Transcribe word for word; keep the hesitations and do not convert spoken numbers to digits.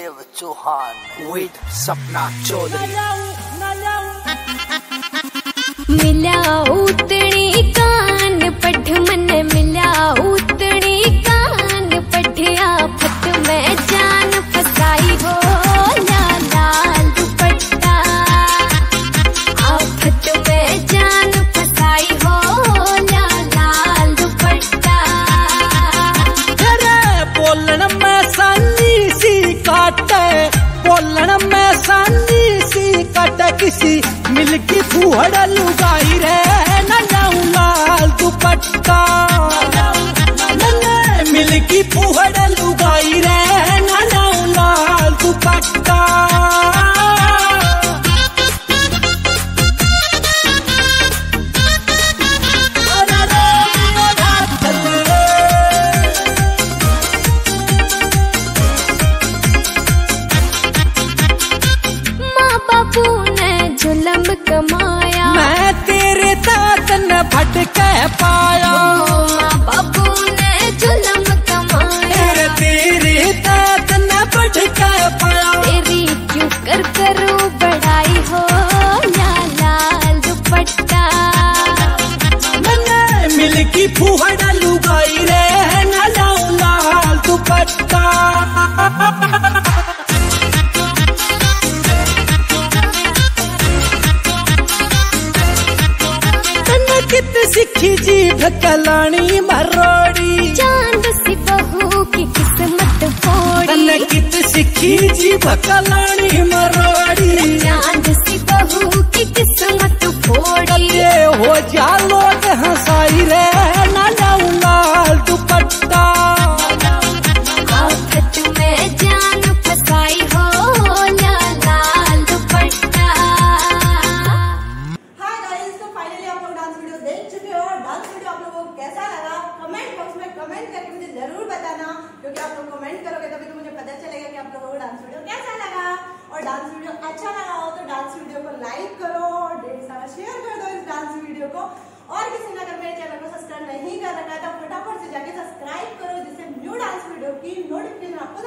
Chauhan with Sapna Chaudhary. मिला उतनी कान पठ मन मिला उतनी कान पठिया फट में जान फसाई हो लाल लाल दुपट्टा आफत में जान फसाई हो लाल लाल दुपट्टा। तेरे बोलन में सानी सी काटे बोलन में सानी सी काटे किसी मिलकी फूहड़ लुगाई रे नन्नाऊ लाल दुपट्टा मिलकी फूहड़ लुगाई रे नन्नाऊ लाल दुपट्टा। माँ बापू ने जुलम कमाया मैं तेरे तात न भटके पाया माँ बापू ने जुलम कमाया तेरे तेरे तात न भटके पाया तेरी क्यों कर करूं बड़ाई हो लाल लाल दुपट्टा। मैंने मिलकी फूहड़ लुगाई रे नन्नाऊ लाल दुपट्टा। कित सिखी जी भकलानी मरोड़ी चांद सी बहू की किस्मत फोड़ी कित सिखी जी भकलानी मरोड़ी चांद सी बहू की किस्मत फोड़ी ये हो जा लोग हंसाई रे नन्नाऊ लाल दुपट्टा आफत में जान फसाई हो लाल लाल दुपट्टा। हाय गाइस, तो फाइनली आप लोग डांस वीडियो देख चुके हो। डांस वीडियो आप लोगों को कैसा लगा कमेंट बॉक्स में कमेंट करके मुझे जरूर बताना, क्योंकि आप लोग कमेंट करोगे तभी तो मुझे पता चलेगा कि आप लोगों को डांस वीडियो कैसा लगा। और डांस वीडियो अच्छा लगा हो तो डांस वीडियो को लाइक करो और ढेर सारा शेयर कर दो इस डांस वीडियो को। और किसी ने अगर मेरे चैनल को सब्सक्राइब नहीं कर रखा है तो फटाफट से जाके सब्सक्राइब करो, जिससे न्यू डांस वीडियो की नोटिफिकेशन आपको